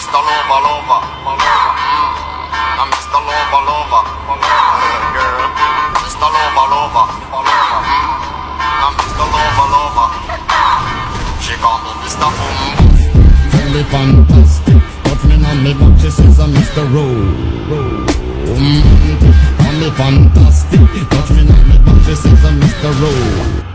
Mr. Lover, lover, lover. I'm Mr. Lover, lover, lover. Girl, Mr. Lover, lover, lover. I'm Mr. Lover, lover. She call me Mr. Very fantastic. Touch me on me back, she says I'm Mr. Romantic. Call me fantastic. Touch me on me back, she says I'm Mr. Romantic.